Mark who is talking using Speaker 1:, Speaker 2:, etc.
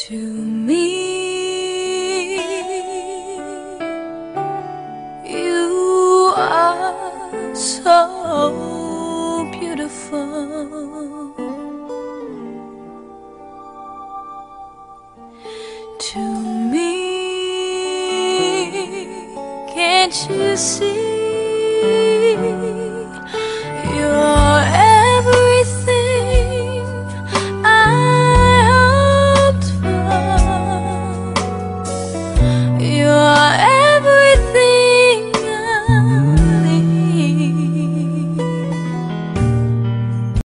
Speaker 1: To me, you are so beautiful. To me, can't you see?